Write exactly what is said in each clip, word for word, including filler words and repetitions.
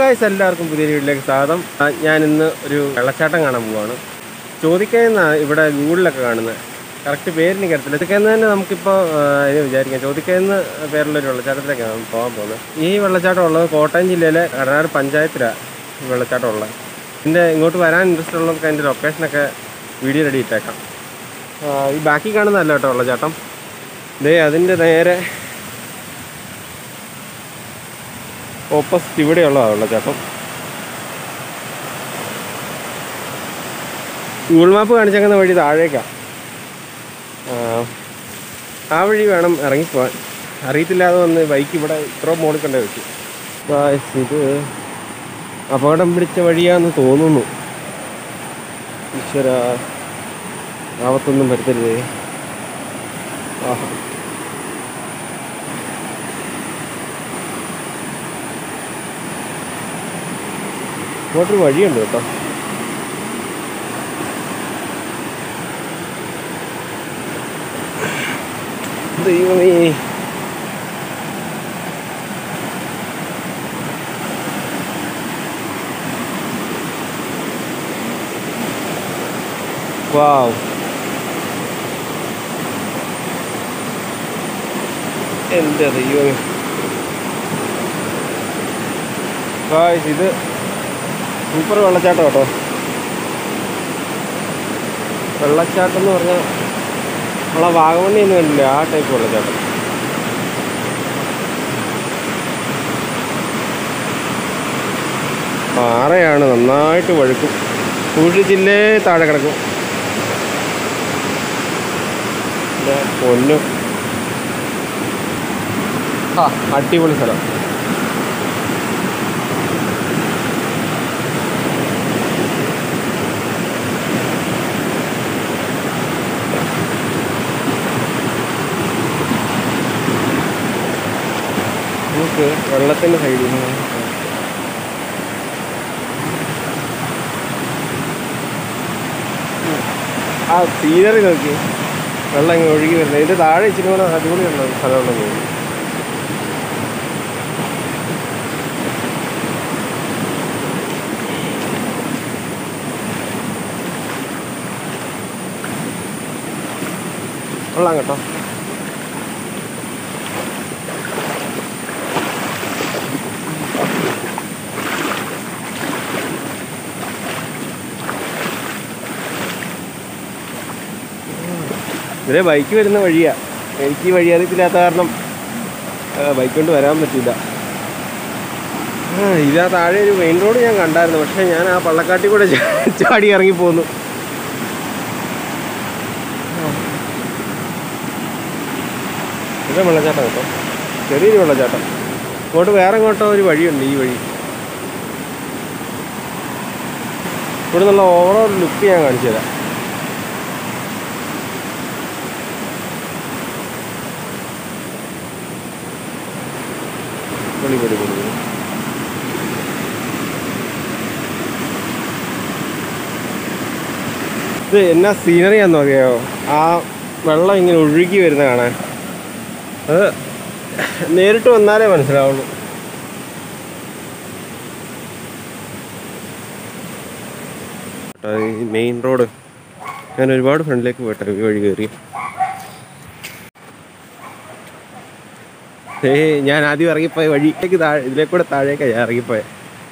Guys, എല്ലാവർക്കും പുതിയ വീട്ടിലേക്ക് സ്വാഗതം. ഞാൻ ഇന്ന് ഒരു വെള്ളച്ചാട്ടം കാണാൻ പോവാണ്. ചോദിക്കയെന്നാണ് ഇവിടെ ഗൂഗിളിലൊക്കെ കാണുന്നത്. കറക്റ്റ് പേരിന് കരുത്തില്ല. ചോദിക്കയെന്ന് തന്നെ നമുക്കിപ്പോൾ അതിന് വിചാരിക്കാം. ചോദിക്കയെന്ന് പേരുള്ളൊരു വെള്ളച്ചാട്ടത്തിലേക്കാണ് പോകാൻ പോകുന്നത്. ഈ വെള്ളച്ചാട്ടം ഉള്ളത് കോട്ടയം ജില്ലയിലെ കടനാട് പഞ്ചായത്തിലാണ് ഈ വെള്ളച്ചാട്ടം ഉള്ളത്. ഇതിൻ്റെ ഇങ്ങോട്ട് വരാൻ ഇൻട്രസ്റ്റ് ഉള്ളവർക്ക് അതിൻ്റെ ലൊക്കേഷനൊക്കെ വീഡിയോ റെഡി ഇട്ടേക്കാം. ഈ ബാക്കി കാണുന്നതല്ല കേട്ടോ വെള്ളച്ചാട്ടം. ദേ അതിൻ്റെ നേരെ ഓപ്പോസിറ്റ് ഇവിടെയുള്ളതാണ് വെള്ളച്ചാട്ടം. ഗൂഗിൾ മാപ്പ് കാണിച്ചേക്കുന്ന വഴി താഴേക്കാണ്. ആ വഴി വേണം ഇറങ്ങിപ്പോവാൻ. അറിയത്തില്ലാതെ വന്ന് ബൈക്ക് ഇവിടെ ഇത്ര മോളിൽ കൊണ്ടേ വെച്ചു. ഇത് അപകടം പിടിച്ച വഴിയാന്ന് തോന്നുന്നു. ഈശ്വര, ആപത്തൊന്നും വരുത്തരുതേ. ആഹാ, ഇങ്ങോട്ടൊരു വഴിയുണ്ട് കേട്ടോ. ദൈവമേ, വാവ്, എൻ്റെ ദൈവമേ. ഗായ്സ്, ഇത് സൂപ്പർ വെള്ളച്ചാട്ടം കേട്ടോ. വെള്ളച്ചാട്ടം എന്ന് പറഞ്ഞാൽ നമ്മളെ വാഗമണ്ണി ഒന്നും കണ്ടില്ല, ആ ടൈപ്പ് വെള്ളച്ചാട്ടം. പാറയാണ്, നന്നായിട്ട് വഴുക്കും. സൂക്ഷിച്ചില്ലേ താഴെ കിടക്കും. പൊന്നു, ആ അടിപൊളി സ്ഥലം. നമുക്ക് വെള്ളത്തിൻ്റെ സൈഡിൽ നിന്ന് ആ സീനറി നോക്കി, വെള്ളം ഇങ്ങനെ ഒഴുകി വരുന്നത്. ഇതിൻ്റെ താഴെ ഇച്ചിരി പോലെ അടിപൊളിയുള്ള സ്ഥലമുണ്ടെന്ന് തോന്നുന്നു. കൊള്ളാം കേട്ടോ. ഇതിലെ ബൈക്ക് വരുന്ന വഴിയാണ്. എനിക്ക് ഈ വഴി അറിയത്തില്ലാത്ത കാരണം ബൈക്ക് കൊണ്ട് വരാൻ പറ്റില്ല. ആ ഇതാ താഴെ ഒരു മെയിൻ റോഡ് ഞാൻ കണ്ടായിരുന്നു. പക്ഷേ ഞാൻ ആ പള്ളക്കാട്ടിൽ കൂടെ ചാടി ഇറങ്ങിപ്പോന്നു. ഇത് വെള്ളച്ചാട്ടം കേട്ടോ, ചെറിയൊരു വെള്ളച്ചാട്ടം. ഇങ്ങോട്ട് വേറെ ഇങ്ങോട്ടോ ഒരു വഴിയുണ്ട്. ഈ വഴി ഇവിടെ നിന്നുള്ള ഓവറോൾ ലുക്ക് ഞാൻ കാണിച്ചു തരാം. പൊളി പൊളി പൊളി. ഇത് എന്നാ സീനറിയാന്ന് അറിയാമോ? ആ വെള്ളം ഇങ്ങനെ ഒഴുകി വരുന്ന കാണാൻ. അത് നേരിട്ട് വന്നാലേ മനസ്സിലാവുള്ളൂ. ഈ മെയിൻ റോഡ് ഞാൻ ഒരുപാട് ഫ്രണ്ടിലേക്ക് പോയിട്ടെ ഈ വഴി കയറി. ഏയ് ഞാൻ ആദ്യം ഇറങ്ങിപ്പോയ വഴിക്ക് താഴെ ഇതിലേക്ക് കൂടെ താഴേക്കാണ് ഞാൻ ഇറങ്ങിപ്പോയത്.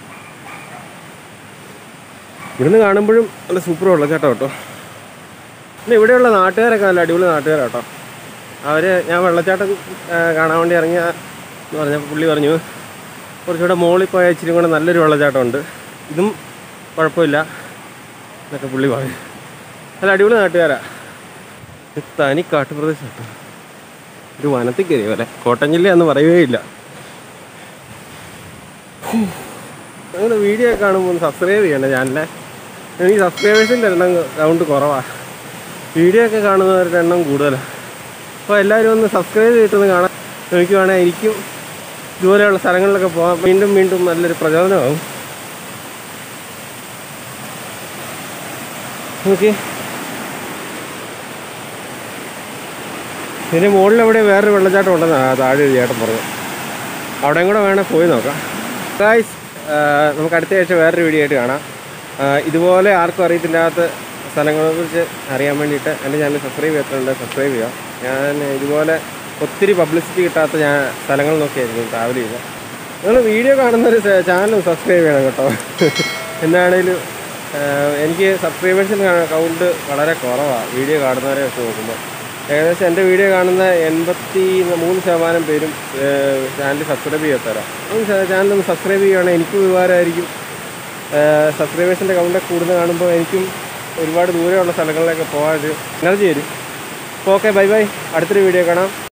ഇവിടുന്ന് കാണുമ്പോഴും നല്ല സൂപ്പർ വെള്ളച്ചാട്ടം കേട്ടോ. പിന്നെ ഇവിടെയുള്ള നാട്ടുകാരൊക്കെ നല്ല അടിപൊളി നാട്ടുകാരാണ് കേട്ടോ. അവർ ഞാൻ വെള്ളച്ചാട്ടം കാണാൻ വേണ്ടി ഇറങ്ങിയ എന്ന് പറഞ്ഞപ്പോൾ പുള്ളി പറഞ്ഞു കുറച്ചുകൂടെ മുകളിൽ പോയ ഇച്ചിരി കൂടെ നല്ലൊരു വെള്ളച്ചാട്ടമുണ്ട്, ഇതും കുഴപ്പമില്ല എന്നൊക്കെ പുള്ളി പറഞ്ഞു. നല്ല അടിപൊളി നാട്ടുകാരാണ്. തനി കാട്ടുപ്രദേശം കേട്ടോ. ഒരു വനത്തിൽ കയറിയ പോലെ. കോട്ടയം ജില്ലയെന്ന് പറയുകയേ ഇല്ല. അങ്ങനെ വീഡിയോ ഒക്കെ കാണുമ്പോൾ സബ്സ്ക്രൈബ് ചെയ്യണം ചാനലിനെ. എനിക്ക് സബ്സ്ക്രൈബേഴ്സിൻ്റെ എണ്ണം കൗണ്ട് കുറവാണ്, വീഡിയോ ഒക്കെ കാണുന്നവരുടെ എണ്ണം കൂടുതലാണ്. അപ്പോൾ എല്ലാവരും ഒന്ന് സബ്സ്ക്രൈബ് ചെയ്തിട്ടൊന്ന് കാണാൻ ശ്രമിക്കുവാണെങ്കിൽ എനിക്കും ഇതുപോലെയുള്ള സ്ഥലങ്ങളിലൊക്കെ പോകാൻ വീണ്ടും വീണ്ടും നല്ലൊരു പ്രചോദനമാകും. ഓക്കെ, ഇതിന് മുകളിൽ എവിടെ വേറൊരു വെള്ളച്ചാട്ടം ഉണ്ടെന്നാണ് താഴെ ഒരു ചേട്ടൻ പറഞ്ഞു. അവിടെയും കൂടെ വേണേൽ പോയി നോക്കാം. ഗായ്സ്, നമുക്ക് അടുത്ത ആഴ്ച വേറൊരു വീഡിയോ ആയിട്ട് കാണാം. ഇതുപോലെ ആർക്കും അറിയത്തില്ലാത്ത സ്ഥലങ്ങളെക്കുറിച്ച് അറിയാൻ വേണ്ടിയിട്ട് എൻ്റെ ചാനൽ സബ്സ്ക്രൈബ് ചെയ്തിട്ടുണ്ട്, സബ്സ്ക്രൈബ് ചെയ്യുക. ഞാൻ ഇതുപോലെ ഒത്തിരി പബ്ലിസിറ്റി കിട്ടാത്ത ഞാൻ സ്ഥലങ്ങൾ നോക്കിയായിരിക്കും ട്രാവൽ ചെയ്യുക. നിങ്ങൾ വീഡിയോ കാണുന്നൊരു ചാനൽ സബ്സ്ക്രൈബ് ചെയ്യണം കേട്ടോ. എന്താണേലും എനിക്ക് സബ്സ്ക്രൈബേഴ്സിന് കൗണ്ട് വളരെ കുറവാണ് വീഡിയോ കാണുന്നവരെ വെച്ച് നോക്കുമ്പോൾ. ഏകദേശം എൻ്റെ വീഡിയോ കാണുന്ന എൺപത്തി മൂന്ന് ശതമാനം പേരും ചാനൽ സബ്സ്ക്രൈബ് ചെയ്യാത്തവരാണ്. ചാനലൊന്ന് സബ്സ്ക്രൈബ് ചെയ്യുകയാണെങ്കിൽ എനിക്കും ഉപകാരമായിരിക്കും. സബ്സ്ക്രൈബേഴ്സിൻ്റെ കൗണ്ട് കൂടുതൽ കാണുമ്പോൾ എനിക്കും ഒരുപാട് ദൂരെയുള്ള സ്ഥലങ്ങളിലൊക്കെ പോകാൻ ഒരു എനർജി വരും. അപ്പോൾ ഓക്കെ, ബൈ ബൈ. അടുത്തൊരു വീഡിയോ കാണാം.